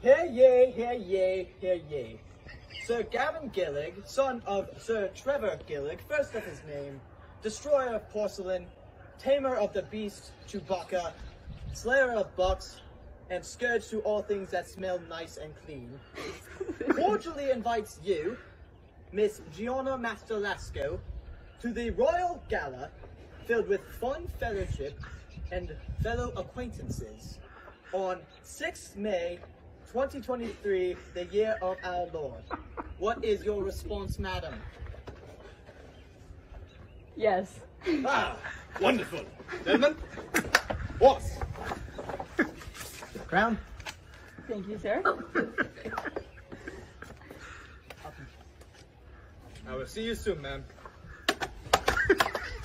Hear ye, hear ye, hear ye. Sir Gavin Gillig, son of Sir Trevor Gillig, first of his name, destroyer of porcelain, tamer of the beast Chewbacca, slayer of bucks, and scourge to all things that smell nice and clean, cordially invites you, Miss Gianna Masterlasco, to the Royal Gala, filled with fun fellowship and fellow acquaintances, on 6th May 2023, the year of our Lord. What is your response, madam? Yes. Ah, wonderful. Gentlemen, horse. Crown. Thank you, sir. I will see you soon, ma'am.